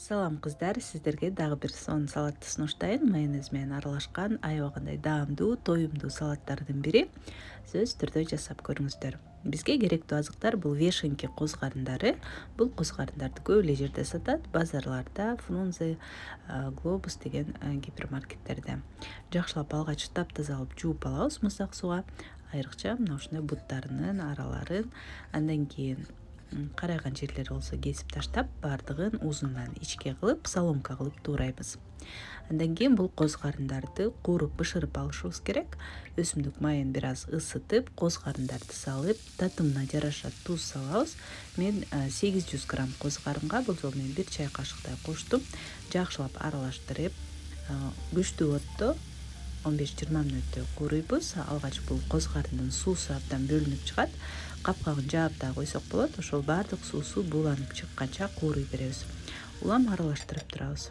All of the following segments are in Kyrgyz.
Салам кыздар, сиздерге дагы бир сонун салатты сунуштайын. Майонез менен аралашкан аябагандай даамдуу, тоюмдуу салаттардын бири. Сөзсүз түрдө жасап көрүңүздөр. Бизге керектүү азыктар бул вешенки коз карындары. Бул коз карындарды көп эле жерде сатат, базарларда, Фрунзе, Глобус деген гипермаркеттерде. Жакшылап алгач таптаза алып жууп алабыз муздак суга. Айрыкча мына ушундай буттарынын, араларын, андан кийин карайган жерлери болсо кесип таштап, баардыгын узундан ичке кылып, соломка кылып туурайбыз. Андан кийин бул коз карындарды кууруп бышырып алышыбыз керек. Өсүмдүк майын бир аз ысытып, коз карындарды салып, татымына жараша туз салабыз. Мен 800 грамм коз карынга бул жолу мен 1 чай кашыктай коштум. Жакшылап аралаштырып, күчтүү отто 15-20 мүнөттөй кууруйбуз. Алгач бул коз карындын суусу абдан бөлүнүп чыгат. Капкагын жаап да койсок болот. Ошол баардык суусу бууланып чыкканча кууруй беребиз. Улам аралаштырып турабыз.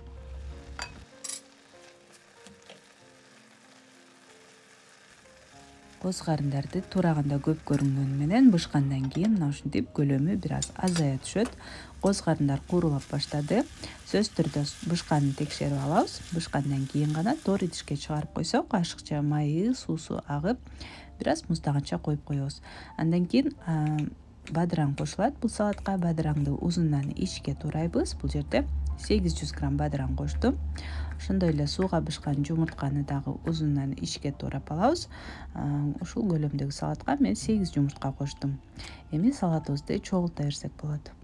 Коз карындарды туураганда көп көрүнгөнү менен бышкандан кийин мына ушинтип көлөмү бир аз азая түшөт. Коз карындар куурулап баштады. Сөзсүз түрдө бышканын текшерип алабыз. Бышкандан кийин гана тоор идишке чыгарып койсок, ашыкча майы, суусу агып, бир аз муздаганча коюп коебуз. Андан кийин бадыраң кошулат бул салатка. Бадыраңды узундан ичке туурайбыз. Бул жерде 800 грамм бадыраң коштум. Ошондой эле сууга бышкан жумуртканы дагы узундан ичке туурап алабыз. Ушул көлөмдөгү салатка мен 8 жумуртка коштум. Эми салатыбызды чогулта берсек болот.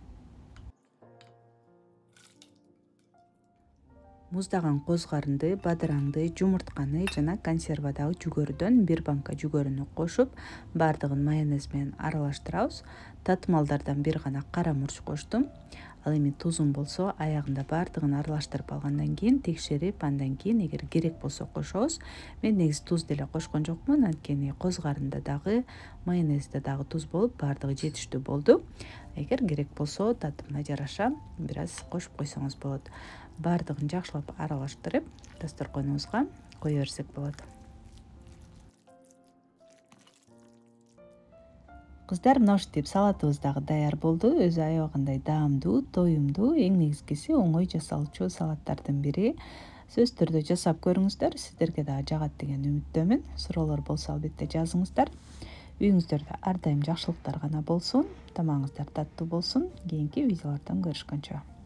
Муздаган коз карынды, бадыраңды, жумуртканы жана консервадагы жүгөрүдөн 1 банка жүгөрүнү кошуп, баардыгын майонез менен аралаштырабыз. Татымалдардан бир гана кара мурч коштум. Ал эми тузун болсо, аягында баардыгын аралаштырып алгандан кийин текшерип, андан кийин эгер керек болсо кошобуз. Мен негизи туз деле кошкон жокмун, анткени коз карында дагы, майонезде дагы туз болуп, баардыгы жетиштүү болду. Эгер керек болсо, татымына жараша бир аз кошуп койсоңуз болот. Баардыгын жакшылап аралаштырып, дасторконубузга кое берсек болот. Кыздар, мына ушинтип салатыбыз дагы даяр болду. Өзү аябагандай даамдуу, тоюмдуу, эң негизгиси оңой жасалчу салаттардын бири. Сөзсүз түрдө жасап көрүңүздөр. Сиздерге дагы жагат деген үмүттөмүн. Суроолор болсо албетте жазыңыздар. Үйүңүздөрдө ар дайым жакшылыктар гана болсун. Тамагыңыздар таттуу болсун. Кийинки видеолордон көрүшкөнчө.